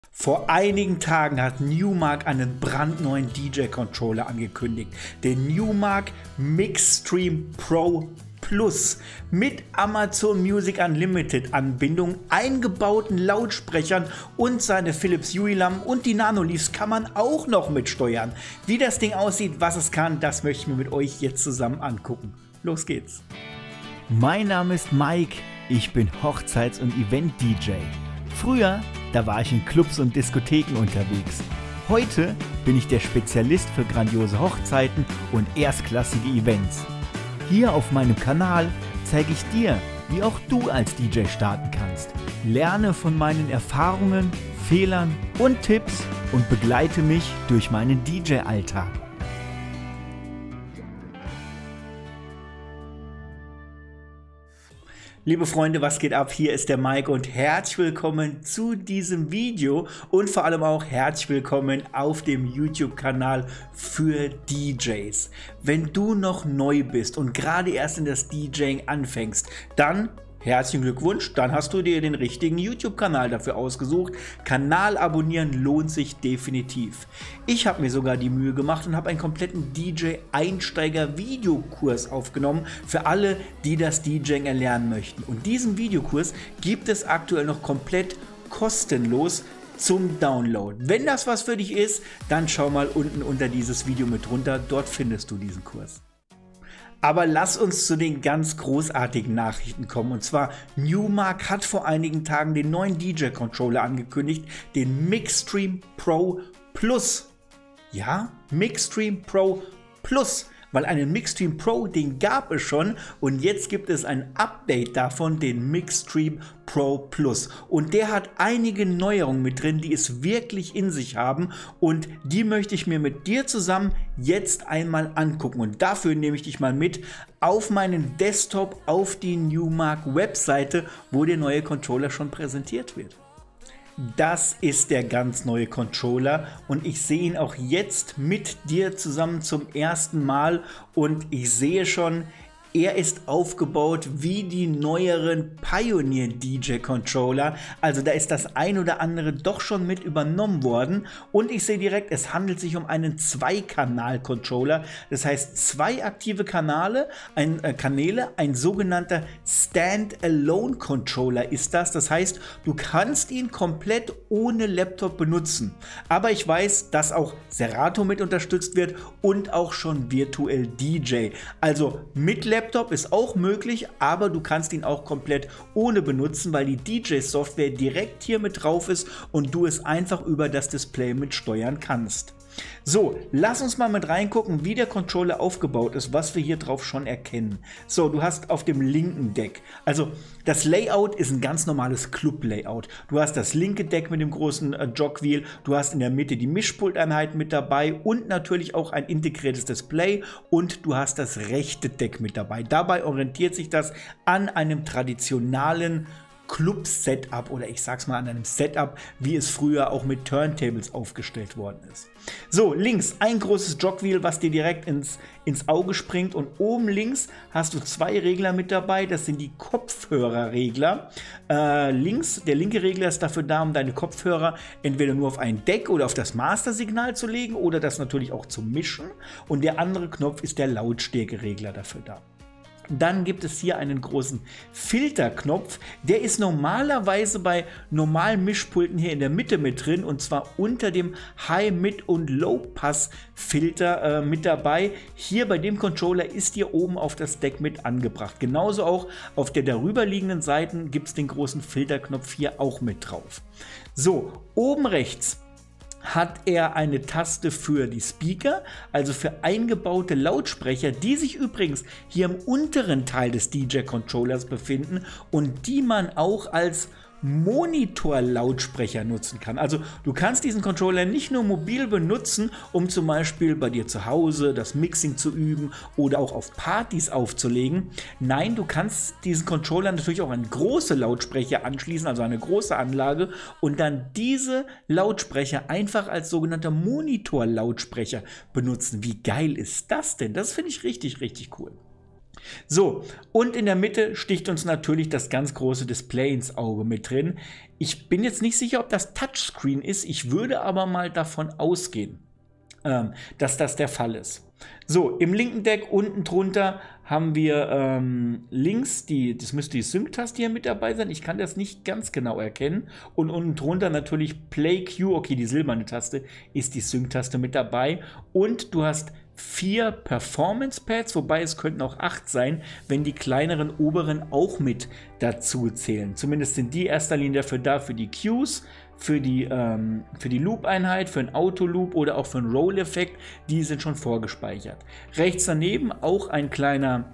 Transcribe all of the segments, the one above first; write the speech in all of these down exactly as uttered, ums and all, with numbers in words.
Vor einigen Tagen hat Numark einen brandneuen D J-Controller angekündigt, den Numark Mixstream Pro Plus mit Amazon Music Unlimited Anbindung, eingebauten Lautsprechern und seine Philips Hue-Lampen und die Nanoleafs kann man auch noch mitsteuern. Wie das Ding aussieht, was es kann, das möchte ich mir mit euch jetzt zusammen angucken. Los geht's! Mein Name ist Mike, ich bin Hochzeits- und Event-D J. Früher, da war ich in Clubs und Diskotheken unterwegs. Heute bin ich der Spezialist für grandiose Hochzeiten und erstklassige Events. Hier auf meinem Kanal zeige ich dir, wie auch du als D J starten kannst. Lerne von meinen Erfahrungen, Fehlern und Tipps und begleite mich durch meinen D J-Alltag. Liebe Freunde, was geht ab? Hier ist der Mike und herzlich willkommen zu diesem Video und vor allem auch herzlich willkommen auf dem YouTube-Kanal für D Js. Wenn du noch neu bist und gerade erst in das DJing anfängst, dann herzlichen Glückwunsch, dann hast du dir den richtigen YouTube-Kanal dafür ausgesucht. Kanal abonnieren lohnt sich definitiv. Ich habe mir sogar die Mühe gemacht und habe einen kompletten D J-Einsteiger-Videokurs aufgenommen für alle, die das DJing erlernen möchten. Und diesen Videokurs gibt es aktuell noch komplett kostenlos zum Download. Wenn das was für dich ist, dann schau mal unten unter dieses Video mit runter, dort findest du diesen Kurs. Aber lass uns zu den ganz großartigen Nachrichten kommen. Und zwar, Numark hat vor einigen Tagen den neuen D J-Controller angekündigt, den Mixstream Pro Plus. Ja, Mixstream Pro Plus. Weil einen Mixstream Pro, den gab es schon und jetzt gibt es ein Update davon, den Mixstream Pro Plus. Und der hat einige Neuerungen mit drin, die es wirklich in sich haben und die möchte ich mir mit dir zusammen jetzt einmal angucken. Und dafür nehme ich dich mal mit auf meinen Desktop, auf die Numark Webseite, wo der neue Controller schon präsentiert wird. Das ist der ganz neue Controller und ich sehe ihn auch jetzt mit dir zusammen zum ersten Mal und ich sehe schon, er ist aufgebaut wie die neueren Pioneer D J Controller, also da ist das ein oder andere doch schon mit übernommen worden und ich sehe direkt, es handelt sich um einen Zwei-Kanal-Controller, das heißt zwei aktive Kanäle, ein, äh, Kanäle, ein sogenannter Stand-Alone-Controller ist das, das heißt, du kannst ihn komplett ohne Laptop benutzen, aber ich weiß, dass auch Serato mit unterstützt wird und auch schon virtuell D J, also mit Laptop Laptop ist auch möglich, aber du kannst ihn auch komplett ohne benutzen, weil die D J-Software direkt hier mit drauf ist und du es einfach über das Display mit steuern kannst. So, lass uns mal mit reingucken, wie der Controller aufgebaut ist, was wir hier drauf schon erkennen. So, du hast auf dem linken Deck, also das Layout ist ein ganz normales Club-Layout. Du hast das linke Deck mit dem großen äh, Jogwheel, du hast in der Mitte die Mischpulteinheit mit dabei und natürlich auch ein integriertes Display und du hast das rechte Deck mit dabei. Dabei orientiert sich das an einem traditionellen Club-Setup oder ich sag's mal an einem Setup, wie es früher auch mit Turntables aufgestellt worden ist. So, links ein großes Jogwheel, was dir direkt ins, ins Auge springt und oben links hast du zwei Regler mit dabei, das sind die Kopfhörerregler. Äh, links, der linke Regler ist dafür da, um deine Kopfhörer entweder nur auf ein Deck oder auf das Master-Signal zu legen oder das natürlich auch zu mischen und der andere Knopf ist der Lautstärkeregler dafür da. Dann gibt es hier einen großen Filterknopf, der ist normalerweise bei normalen Mischpulten hier in der Mitte mit drin und zwar unter dem High, Mid und Low Pass Filter äh, mit dabei. Hier bei dem Controller ist hier oben auf das Deck mit angebracht. Genauso auch auf der darüber liegenden Seite gibt es den großen Filterknopf hier auch mit drauf. So, oben rechts hat er eine Taste für die Speaker, also für eingebaute Lautsprecher, die sich übrigens hier im unteren Teil des D J-Controllers befinden und die man auch als Monitor-Lautsprecher nutzen kann. Also du kannst diesen Controller nicht nur mobil benutzen, um zum Beispiel bei dir zu Hause das Mixing zu üben oder auch auf Partys aufzulegen. Nein, du kannst diesen Controller natürlich auch an große Lautsprecher anschließen, also eine große Anlage und dann diese Lautsprecher einfach als sogenannter Monitor-Lautsprecher benutzen. Wie geil ist das denn? Das finde ich richtig, richtig cool. So, und in der Mitte sticht uns natürlich das ganz große Display ins Auge mit drin. Ich bin jetzt nicht sicher, ob das Touchscreen ist. Ich würde aber mal davon ausgehen, ähm, dass das der Fall ist. So, im linken Deck unten drunter haben wir ähm, links, die, das müsste die Sync-Taste hier mit dabei sein. Ich kann das nicht ganz genau erkennen. Und unten drunter natürlich Play Q, okay, die silberne Taste ist die Sync-Taste mit dabei. Und du hast vier Performance-Pads, wobei es könnten auch acht sein, wenn die kleineren oberen auch mit dazu zählen. Zumindest sind die in erster Linie dafür da, für die Cues, für die, ähm, für die Loop-Einheit, für einen Auto-Loop oder auch für einen Roll-Effekt. Die sind schon vorgespeichert. Rechts daneben auch ein kleiner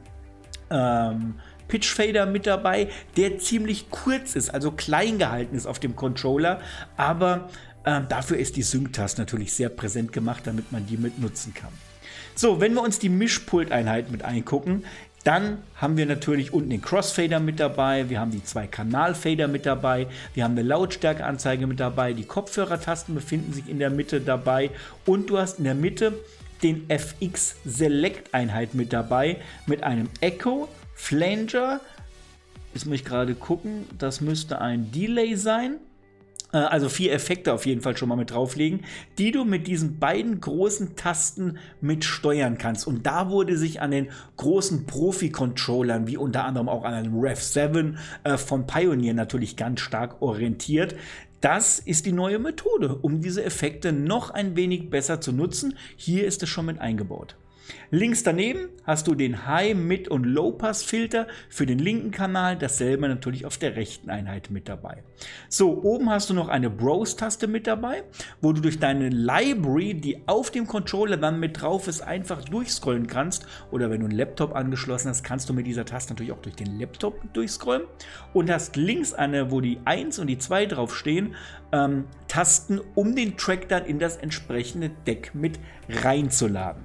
ähm, Pitch-Fader mit dabei, der ziemlich kurz ist, also klein gehalten ist auf dem Controller, aber äh, dafür ist die Sync-Taste natürlich sehr präsent gemacht, damit man die mit nutzen kann. So, wenn wir uns die Mischpulteinheit mit angucken, dann haben wir natürlich unten den Crossfader mit dabei, wir haben die zwei Kanal-Fader mit dabei, wir haben eine Lautstärkeanzeige mit dabei, die Kopfhörertasten befinden sich in der Mitte dabei und du hast in der Mitte den F X Select-Einheit mit dabei mit einem Echo, Flanger, jetzt muss ich gerade gucken, das müsste ein Delay sein. Also vier Effekte auf jeden Fall schon mal mit drauflegen, die du mit diesen beiden großen Tasten mit steuern kannst. Und da wurde sich an den großen Profi-Controllern, wie unter anderem auch an einem Rev sieben äh, von Pioneer natürlich ganz stark orientiert. Das ist die neue Methode, um diese Effekte noch ein wenig besser zu nutzen. Hier ist es schon mit eingebaut. Links daneben hast du den High-, Mid- und Low-Pass-Filter für den linken Kanal, dasselbe natürlich auf der rechten Einheit mit dabei. So, oben hast du noch eine Browse-Taste mit dabei, wo du durch deine Library, die auf dem Controller dann mit drauf ist, einfach durchscrollen kannst. Oder wenn du einen Laptop angeschlossen hast, kannst du mit dieser Taste natürlich auch durch den Laptop durchscrollen. Und hast links eine, wo die eins und die zwei draufstehen, ähm, Tasten, um den Track dann in das entsprechende Deck mit reinzuladen.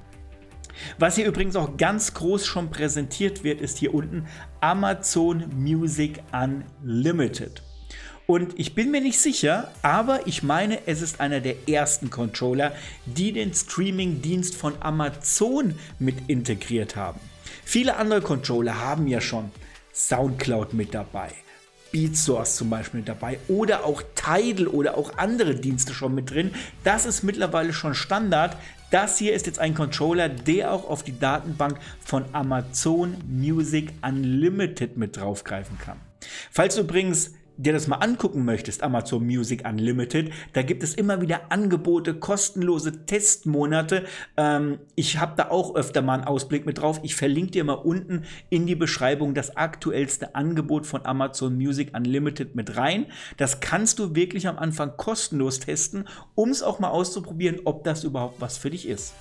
Was hier übrigens auch ganz groß schon präsentiert wird, ist hier unten Amazon Music Unlimited. Und ich bin mir nicht sicher, aber ich meine, es ist einer der ersten Controller, die den Streaming-Dienst von Amazon mit integriert haben. Viele andere Controller haben ja schon Soundcloud mit dabei, Beatsource zum Beispiel mit dabei oder auch Tidal oder auch andere Dienste schon mit drin. Das ist mittlerweile schon Standard. Das hier ist jetzt ein Controller, der auch auf die Datenbank von Amazon Music Unlimited mit draufgreifen kann. Falls du übrigens dir das mal angucken möchtest, Amazon Music Unlimited, da gibt es immer wieder Angebote, kostenlose Testmonate. Ähm, ich habe da auch öfter mal einen Ausblick mit drauf. Ich verlinke dir mal unten in die Beschreibung das aktuellste Angebot von Amazon Music Unlimited mit rein. Das kannst du wirklich am Anfang kostenlos testen, um es auch mal auszuprobieren, ob das überhaupt was für dich ist.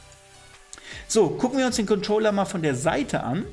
So, gucken wir uns den Controller mal von der Seite an.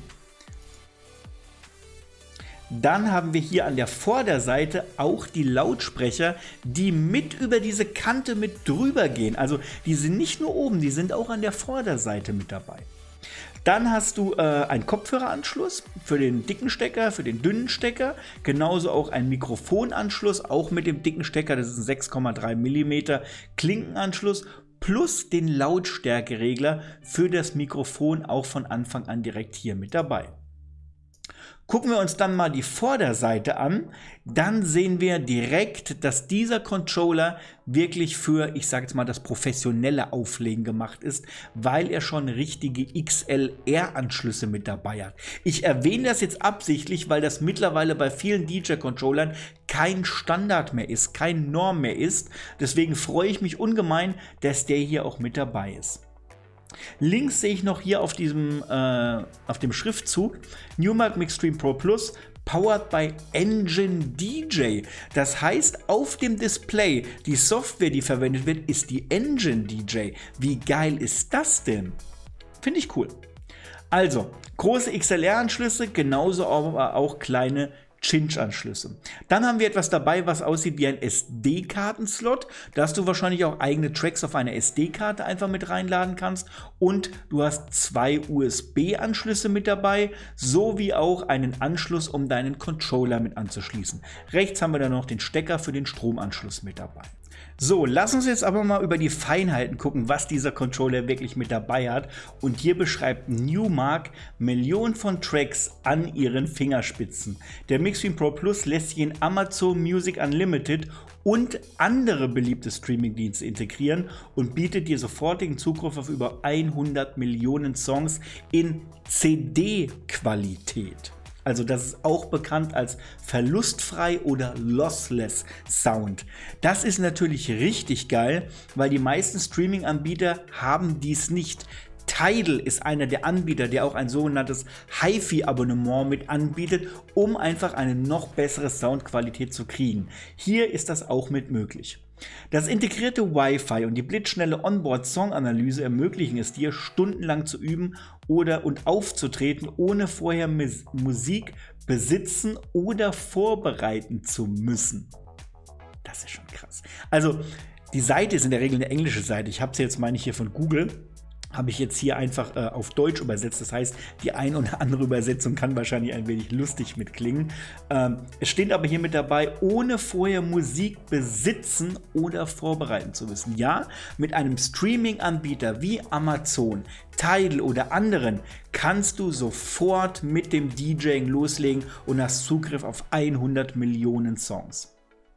Dann haben wir hier an der Vorderseite auch die Lautsprecher, die mit über diese Kante mit drüber gehen. Also die sind nicht nur oben, die sind auch an der Vorderseite mit dabei. Dann hast du äh, einen Kopfhöreranschluss für den dicken Stecker, für den dünnen Stecker. Genauso auch einen Mikrofonanschluss, auch mit dem dicken Stecker, das ist ein sechs Komma drei Millimeter Klinkenanschluss. Plus den Lautstärkeregler für das Mikrofon auch von Anfang an direkt hier mit dabei. Gucken wir uns dann mal die Vorderseite an, dann sehen wir direkt, dass dieser Controller wirklich für, ich sage jetzt mal, das professionelle Auflegen gemacht ist, weil er schon richtige X L R-Anschlüsse mit dabei hat. Ich erwähne das jetzt absichtlich, weil das mittlerweile bei vielen D J-Controllern kein Standard mehr ist, kein Norm mehr ist. Deswegen freue ich mich ungemein, dass der hier auch mit dabei ist. Links sehe ich noch hier auf diesem äh, auf dem Schriftzug Numark Mixstream Pro Plus powered by Engine D J. Das heißt, auf dem Display, die Software, die verwendet wird, ist die Engine D J. Wie geil ist das denn? Finde ich cool. Also, große X L R-Anschlüsse, genauso aber auch kleine Cinch-Anschlüsse. Dann haben wir etwas dabei, was aussieht wie ein S D-Kartenslot. Da hast du wahrscheinlich auch eigene Tracks auf eine S D-Karte einfach mit reinladen kannst. Und du hast zwei U S B-Anschlüsse mit dabei, sowie auch einen Anschluss, um deinen Controller mit anzuschließen. Rechts haben wir dann noch den Stecker für den Stromanschluss mit dabei. So, lass uns jetzt aber mal über die Feinheiten gucken, was dieser Controller wirklich mit dabei hat. Und hier beschreibt Newmark Millionen von Tracks an ihren Fingerspitzen. Der Mixstream Pro Plus lässt sich in Amazon Music Unlimited und andere beliebte Streamingdienste integrieren und bietet dir sofortigen Zugriff auf über hundert Millionen Songs in C D-Qualität. Also das ist auch bekannt als verlustfrei oder lossless Sound. Das ist natürlich richtig geil, weil die meisten Streaming-Anbieter haben dies nicht. Tidal ist einer der Anbieter, der auch ein sogenanntes HiFi-Abonnement mit anbietet, um einfach eine noch bessere Soundqualität zu kriegen. Hier ist das auch mit möglich. Das integrierte Wi-Fi und die blitzschnelle Onboard-Song-Analyse ermöglichen es dir, stundenlang zu üben oder und aufzutreten, ohne vorher Mus- Musik besitzen oder vorbereiten zu müssen. Das ist schon krass. Also, die Seite ist in der Regel eine englische Seite. Ich habe sie jetzt, meine ich, hier von Google. Habe ich jetzt hier einfach äh, auf Deutsch übersetzt. Das heißt, die ein oder andere Übersetzung kann wahrscheinlich ein wenig lustig mitklingen. Ähm, es steht aber hier mit dabei, ohne vorher Musik besitzen oder vorbereiten zu müssen. Ja, mit einem Streaming-Anbieter wie Amazon, Tidal oder anderen kannst du sofort mit dem DJing loslegen und hast Zugriff auf hundert Millionen Songs.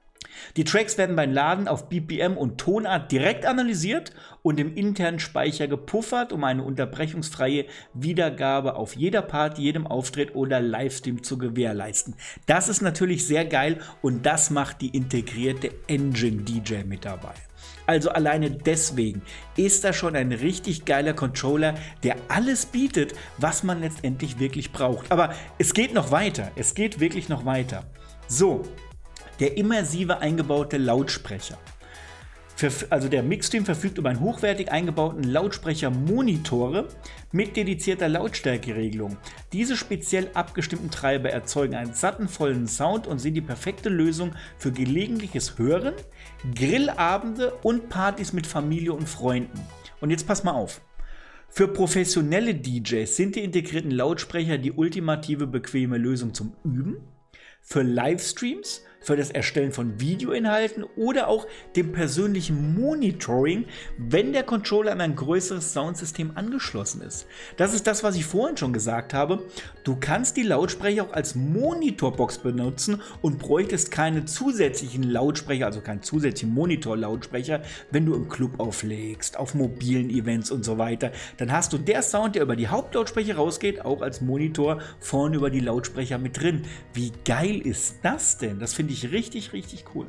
Die Tracks werden beim Laden auf B P M und Tonart direkt analysiert und im internen Speicher gepuffert, um eine unterbrechungsfreie Wiedergabe auf jeder Party, jedem Auftritt oder Livestream zu gewährleisten. Das ist natürlich sehr geil und das macht die integrierte Engine D J mit dabei. Also alleine deswegen ist das schon ein richtig geiler Controller, der alles bietet, was man letztendlich wirklich braucht. Aber es geht noch weiter, es geht wirklich noch weiter. So. Der immersive eingebaute Lautsprecher. Für, also der Mixstream verfügt über einen hochwertig eingebauten Lautsprecher-Monitore mit dedizierter Lautstärkeregelung. Diese speziell abgestimmten Treiber erzeugen einen satten, vollen Sound und sind die perfekte Lösung für gelegentliches Hören, Grillabende und Partys mit Familie und Freunden. Und jetzt pass mal auf. Für professionelle D Js sind die integrierten Lautsprecher die ultimative bequeme Lösung zum Üben, für Livestreams, für das Erstellen von Videoinhalten oder auch dem persönlichen Monitoring, wenn der Controller an ein größeres Soundsystem angeschlossen ist. Das ist das, was ich vorhin schon gesagt habe. Du kannst die Lautsprecher auch als Monitorbox benutzen und bräuchtest keine zusätzlichen Lautsprecher, also keinen zusätzlichen Monitor-Lautsprecher, wenn du im Club auflegst, auf mobilen Events und so weiter. Dann hast du der Sound, der über die Hauptlautsprecher rausgeht, auch als Monitor vorne über die Lautsprecher mit drin. Wie geil ist das denn? Das finde ich richtig, richtig cool.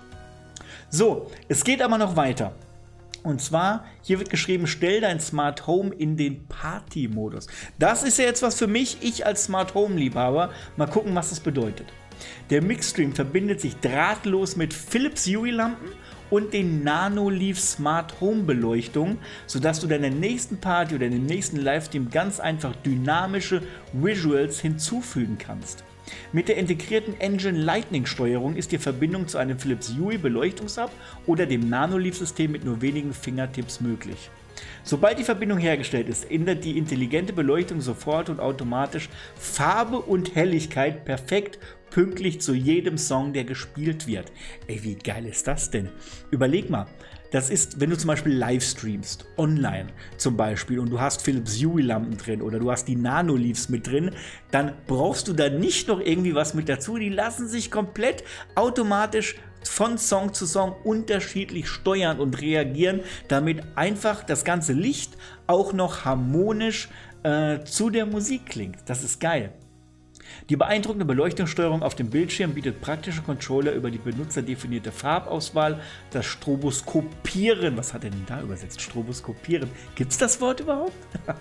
So, es geht aber noch weiter. Und zwar, hier wird geschrieben, stell dein Smart Home in den Party-Modus. Das ist ja jetzt was für mich, ich als Smart Home-Liebhaber. Mal gucken, was das bedeutet. Der Mixstream verbindet sich drahtlos mit Philips Hue-Lampen und den Nanoleaf Smart Home Beleuchtung, sodass du deiner nächsten Party oder dem nächsten Livestream ganz einfach dynamische Visuals hinzufügen kannst. Mit der integrierten Engine Lightning Steuerung ist die Verbindung zu einem Philips Hue Beleuchtungshub oder dem Nanoleaf System mit nur wenigen Fingertipps möglich. Sobald die Verbindung hergestellt ist, ändert die intelligente Beleuchtung sofort und automatisch Farbe und Helligkeit perfekt pünktlich zu jedem Song, der gespielt wird. Ey, wie geil ist das denn? Überleg mal. Das ist, wenn du zum Beispiel live streamst, online zum Beispiel, und du hast Philips Hue-Lampen drin oder du hast die Nanoleafs mit drin, dann brauchst du da nicht noch irgendwie was mit dazu. Die lassen sich komplett automatisch von Song zu Song unterschiedlich steuern und reagieren, damit einfach das ganze Licht auch noch harmonisch äh, zu der Musik klingt. Das ist geil. Die beeindruckende Beleuchtungssteuerung auf dem Bildschirm bietet praktische Controller über die benutzerdefinierte Farbauswahl, das Stroboskopieren, was hat er denn da übersetzt? Stroboskopieren, gibt es das Wort überhaupt?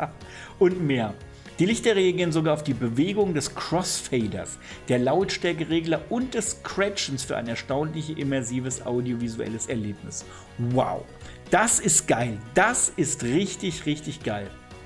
Und mehr. Die Lichter reagieren sogar auf die Bewegung des Crossfaders, der Lautstärkeregler und des Scratchens für ein erstaunlich immersives audiovisuelles Erlebnis. Wow, das ist geil, das ist richtig, richtig geil.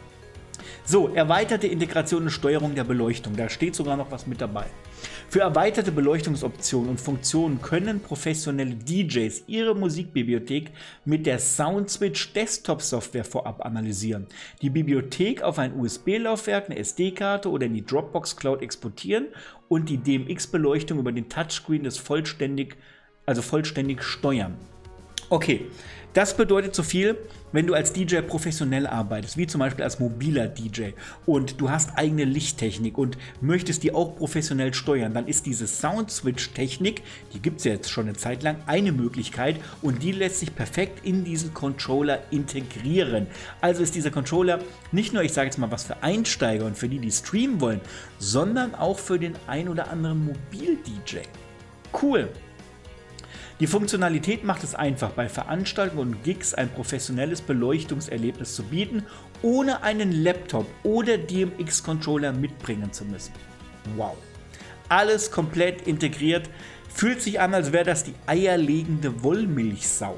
So, erweiterte Integration und Steuerung der Beleuchtung. Da steht sogar noch was mit dabei. Für erweiterte Beleuchtungsoptionen und Funktionen können professionelle D Js ihre Musikbibliothek mit der Soundswitch Desktop-Software vorab analysieren, die Bibliothek auf ein U S B-Laufwerk, eine S D-Karte oder in die Dropbox Cloud exportieren und die D M X-Beleuchtung über den Touchscreen des vollständig, also vollständig steuern. Okay, das bedeutet so viel, wenn du als D J professionell arbeitest, wie zum Beispiel als mobiler D J und du hast eigene Lichttechnik und möchtest die auch professionell steuern, dann ist diese Sound-Switch-Technik, die gibt es ja jetzt schon eine Zeit lang, eine Möglichkeit und die lässt sich perfekt in diesen Controller integrieren. Also ist dieser Controller nicht nur, ich sage jetzt mal, was für Einsteiger und für die, die streamen wollen, sondern auch für den ein oder anderen Mobil-D J. Cool! Die Funktionalität macht es einfach, bei Veranstaltungen und Gigs ein professionelles Beleuchtungserlebnis zu bieten, ohne einen Laptop oder D M X-Controller mitbringen zu müssen. Wow! Alles komplett integriert, fühlt sich an, als wäre das die eierlegende Wollmilchsau.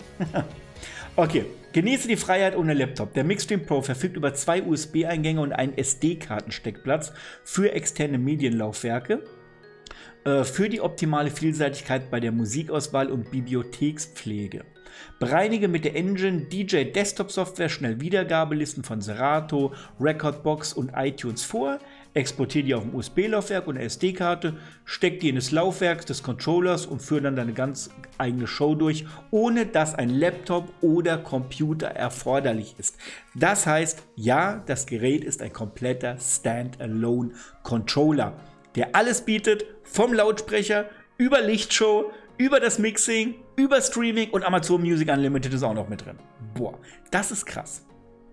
Okay, genieße die Freiheit ohne Laptop. Der Mixstream Pro verfügt über zwei U S B-Eingänge und einen S D-Kartensteckplatz für externe Medienlaufwerke. Für die optimale Vielseitigkeit bei der Musikauswahl und Bibliothekspflege. Bereinige mit der Engine D J Desktop Software schnell Wiedergabelisten von Serato, Recordbox und iTunes vor, exportiere die auf dem U S B-Laufwerk und S D-Karte, steck die in das Laufwerk des Controllers und führe dann deine ganz eigene Show durch, ohne dass ein Laptop oder Computer erforderlich ist. Das heißt, ja, das Gerät ist ein kompletter Standalone-Controller, der alles bietet, vom Lautsprecher, über Lichtshow, über das Mixing, über Streaming und Amazon Music Unlimited ist auch noch mit drin. Boah, das ist krass.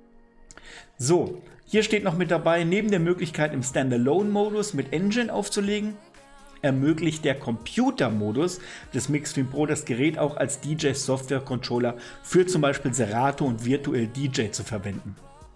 So, hier steht noch mit dabei, neben der Möglichkeit im Standalone-Modus mit Engine aufzulegen, ermöglicht der Computer-Modus des Mixstream Pro das Gerät auch als D J-Software-Controller für zum Beispiel Serato und Virtual D J zu verwenden.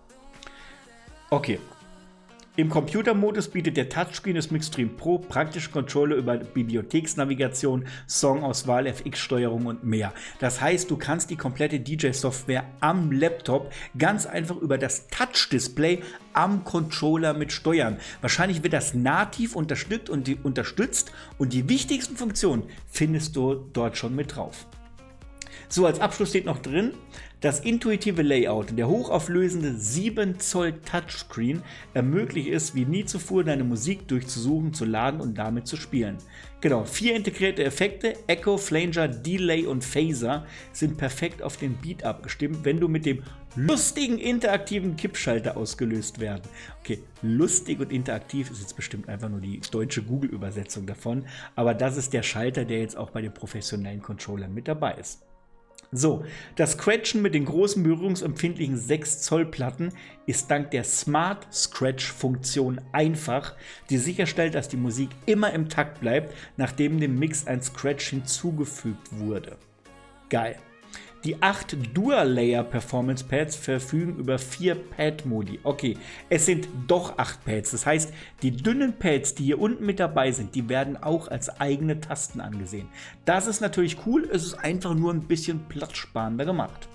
Okay. Im Computermodus bietet der Touchscreen des Mixstream Pro praktische Controller über Bibliotheksnavigation, Songauswahl, F X-Steuerung und mehr. Das heißt, du kannst die komplette D J-Software am Laptop ganz einfach über das Touch-Display am Controller mit steuern. Wahrscheinlich wird das nativ unterstützt und die, unterstützt und die wichtigsten Funktionen findest du dort schon mit drauf. So, als Abschluss steht noch drin, das intuitive Layout und der hochauflösende sieben Zoll Touchscreen ermöglicht es, wie nie zuvor deine Musik durchzusuchen, zu laden und damit zu spielen. Genau, vier integrierte Effekte, Echo, Flanger, Delay und Phaser sind perfekt auf den Beat abgestimmt, wenn du mit dem lustigen interaktiven Kippschalter ausgelöst werden. Okay, lustig und interaktiv ist jetzt bestimmt einfach nur die deutsche Google-Übersetzung davon, aber das ist der Schalter, der jetzt auch bei den professionellen Controllern mit dabei ist. So, das Scratchen mit den großen berührungsempfindlichen sechs Zoll Platten ist dank der Smart Scratch Funktion einfach, die sicherstellt, dass die Musik immer im Takt bleibt, nachdem dem Mix ein Scratch hinzugefügt wurde. Geil. Die acht Dual-Layer-Performance-Pads verfügen über vier Pad-Modi. Okay, es sind doch acht Pads. Das heißt, die dünnen Pads, die hier unten mit dabei sind, die werden auch als eigene Tasten angesehen. Das ist natürlich cool, es ist einfach nur ein bisschen platzsparender gemacht.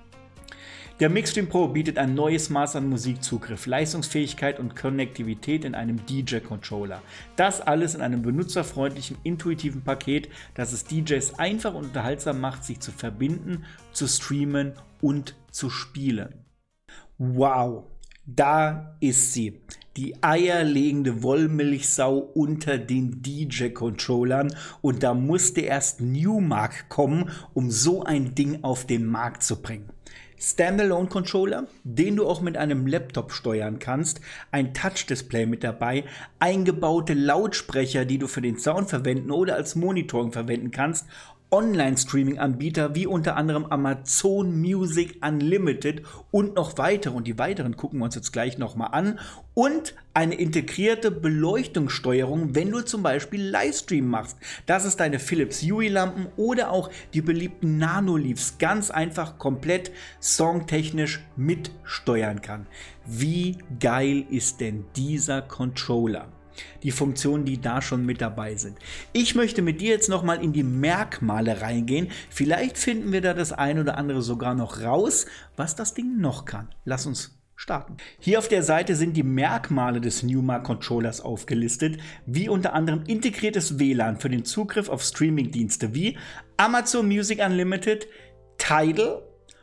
Der Mixstream Pro bietet ein neues Maß an Musikzugriff, Leistungsfähigkeit und Konnektivität in einem D J-Controller. Das alles in einem benutzerfreundlichen, intuitiven Paket, das es D Js einfach und unterhaltsam macht, sich zu verbinden, zu streamen und zu spielen. Wow, da ist sie. Die eierlegende Wollmilchsau unter den D J-Controllern und da musste erst Newmark kommen, um so ein Ding auf den Markt zu bringen. Standalone-Controller, den du auch mit einem Laptop steuern kannst, ein Touch-Display mit dabei, eingebaute Lautsprecher, die du für den Sound verwenden oder als Monitoring verwenden kannst, Online-Streaming-Anbieter wie unter anderem Amazon Music Unlimited und noch weitere. Und die weiteren gucken wir uns jetzt gleich nochmal an. Und eine integrierte Beleuchtungssteuerung, wenn du zum Beispiel Livestream machst. Das ist deine Philips Hue-Lampen oder auch die beliebten Nano-Leafs ganz einfach komplett songtechnisch mitsteuern kann. Wie geil ist denn dieser Controller? Die Funktionen, die da schon mit dabei sind. Ich möchte mit dir jetzt nochmal in die Merkmale reingehen. Vielleicht finden wir da das ein oder andere sogar noch raus, was das Ding noch kann. Lass uns starten. Hier auf der Seite sind die Merkmale des Newmark Controllers aufgelistet, wie unter anderem integriertes W L A N für den Zugriff auf Streaming-Dienste wie Amazon Music Unlimited, Tidal,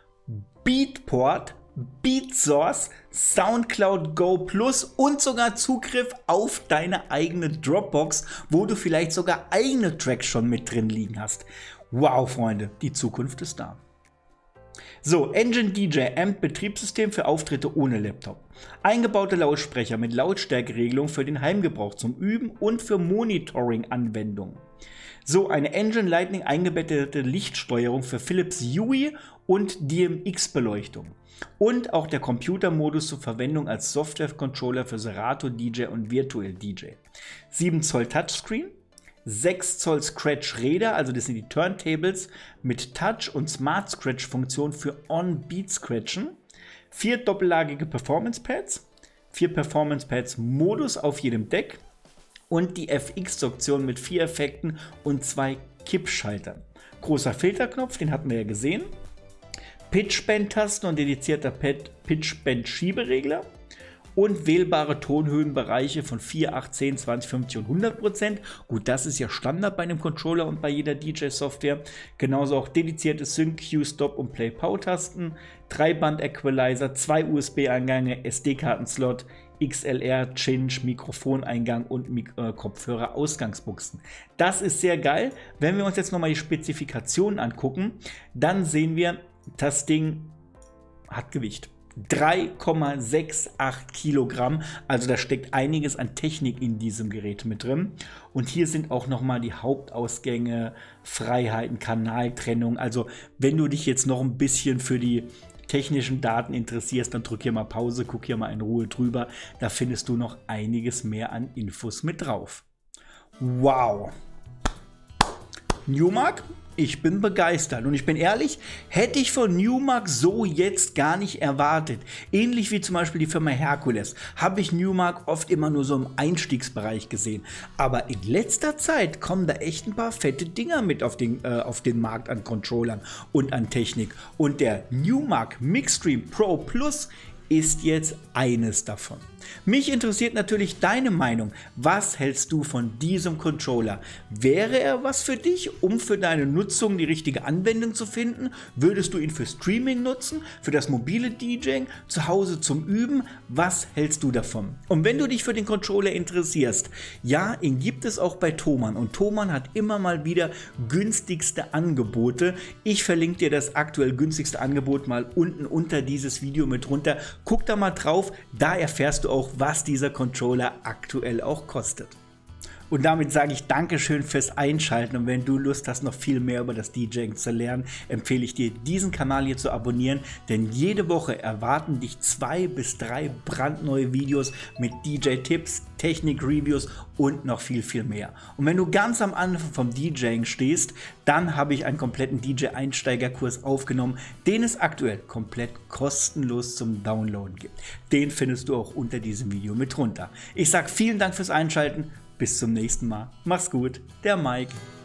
Beatport, Beatsource, Soundcloud Go Plus und sogar Zugriff auf deine eigene Dropbox, wo du vielleicht sogar eigene Tracks schon mit drin liegen hast. Wow, Freunde, die Zukunft ist da. So, Engine D J, Amp Betriebssystem für Auftritte ohne Laptop. Eingebaute Lautsprecher mit Lautstärkeregelung für den Heimgebrauch zum Üben und für Monitoring-Anwendungen. So, eine Engine Lightning eingebettete Lichtsteuerung für Philips Hue und D M X-Beleuchtung. Und auch der Computermodus zur Verwendung als Software-Controller für Serato D J und Virtual D J. sieben Zoll Touchscreen, sechs Zoll Scratch-Räder, also das sind die Turntables mit Touch- und Smart-Scratch-Funktion für On-Beat-Scratchen, vier doppellagige Performance-Pads, vier Performance-Pads-Modus auf jedem Deck und die F X-Option mit vier Effekten und zwei Kippschaltern. Großer Filterknopf, den hatten wir ja gesehen. Pitchbend-Tasten und dedizierter Pitchbend-Schieberegler. Und wählbare Tonhöhenbereiche von vier, acht, zehn, zwanzig, fünfzig und hundert Prozent. Gut, das ist ja Standard bei einem Controller und bei jeder D J-Software. Genauso auch dedizierte Sync, Cue, Stop und Play-Pau-Tasten, drei Band-Equalizer, zwei U S B-Eingänge, S D-Karten-Slot, X L R, Cinch, Mikrofoneingang und Mik äh, Kopfhörer-Ausgangsbuchsen. Das ist sehr geil. Wenn wir uns jetzt nochmal die Spezifikationen angucken, dann sehen wir, das Ding hat Gewicht. drei Komma achtundsechzig Kilogramm, also da steckt einiges an Technik in diesem Gerät mit drin. Und hier sind auch nochmal die Hauptausgänge, Freiheiten, Kanaltrennung. Also wenn du dich jetzt noch ein bisschen für die technischen Daten interessierst, dann drück hier mal Pause, guck hier mal in Ruhe drüber. Da findest du noch einiges mehr an Infos mit drauf. Wow! Numark? Ich bin begeistert und ich bin ehrlich, hätte ich von Numark so jetzt gar nicht erwartet. Ähnlich wie zum Beispiel die Firma Hercules habe ich Numark oft immer nur so im Einstiegsbereich gesehen. Aber in letzter Zeit kommen da echt ein paar fette Dinger mit auf den, äh, auf den Markt an Controllern und an Technik. Und der Numark Mixstream Pro Plus ist jetzt eines davon. Mich interessiert natürlich deine Meinung. Was hältst du von diesem Controller? Wäre er was für dich, um für deine Nutzung die richtige Anwendung zu finden? Würdest du ihn für Streaming nutzen, für das mobile DJing, zu Hause zum Üben? Was hältst du davon? Und wenn du dich für den Controller interessierst, ja, ihn gibt es auch bei Thomann und Thomann hat immer mal wieder günstigste Angebote. Ich verlinke dir das aktuell günstigste Angebot mal unten unter dieses Video mit runter. Guck da mal drauf, da erfährst du auch, was dieser Controller aktuell auch kostet. Und damit sage ich Dankeschön fürs Einschalten und wenn du Lust hast, noch viel mehr über das DJing zu lernen, empfehle ich dir, diesen Kanal hier zu abonnieren, denn jede Woche erwarten dich zwei bis drei brandneue Videos mit D J-Tipps, Technik-Reviews und noch viel, viel mehr. Und wenn du ganz am Anfang vom DJing stehst, dann habe ich einen kompletten D J-Einsteigerkurs aufgenommen, den es aktuell komplett kostenlos zum Downloaden gibt. Den findest du auch unter diesem Video mit runter. Ich sage vielen Dank fürs Einschalten. Bis zum nächsten Mal. Mach's gut, der Mike.